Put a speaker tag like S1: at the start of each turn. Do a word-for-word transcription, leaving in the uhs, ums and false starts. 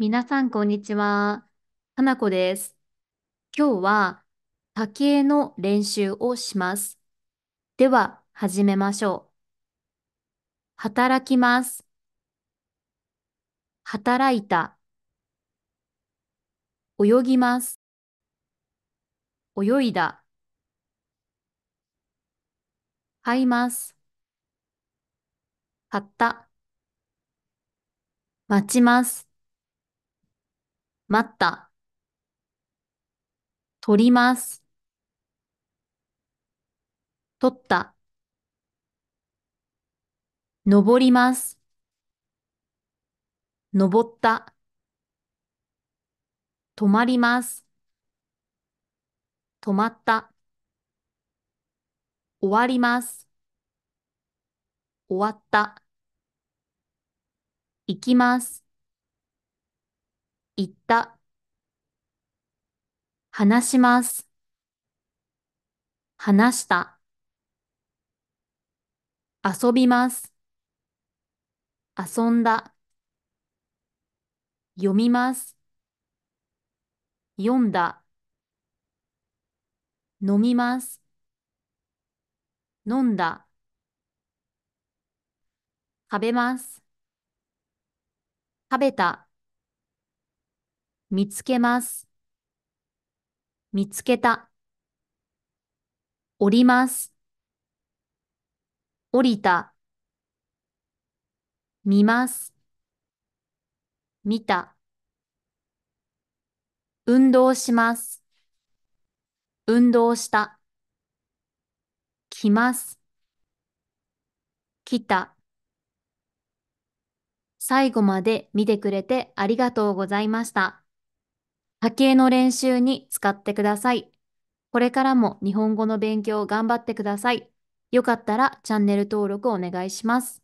S1: 皆さん、こんにちは。かなこです。今日は、家計の練習をします。では、始めましょう。働きます。働いた。泳ぎます。泳いだ。買います。買った。待ちます。待った。取ります。取った。登ります。登った。止まります。止まった。終わります。終わった。行きます。行った。話します。話した。遊びます。遊んだ。読みます。読んだ。飲みます。飲んだ。食べます。食べた。見つけます。見つけた。降ります。降りた。見ます。見た。運動します。運動した。来ます。来た。最後まで見てくれてありがとうございました。波形の練習に使ってください。これからも日本語の勉強を頑張ってください。よかったらチャンネル登録お願いします。